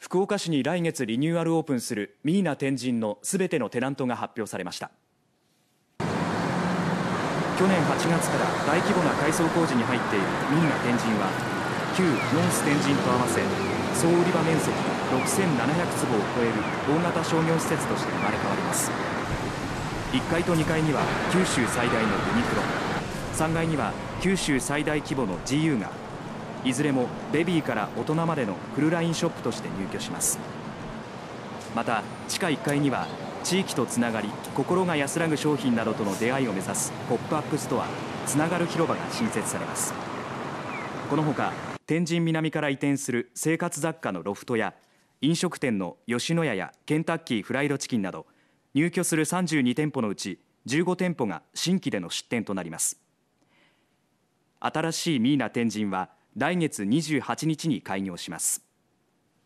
福岡市に来月リニューアルオープンするミーナ天神のすべてのテナントが発表されました。去年8月から大規模な改装工事に入っているミーナ天神は、旧ノース天神と合わせ総売り場面積6700坪を超える大型商業施設として生まれ変わります。1階と2階には九州最大のユニクロ、3階には九州最大規模の GU が、いずれもベビーから大人までのフルラインショップとして入居します。また地下1階には地域とつながり心が安らぐ商品などとの出会いを目指すポップアップストアつながる広場が新設されます。このほか天神南から移転する生活雑貨のロフトや飲食店の吉野家やケンタッキーフライドチキンなど入居する32店舗のうち15店舗が新規での出店となります。新しいミーナ天神は来月28日に開業します。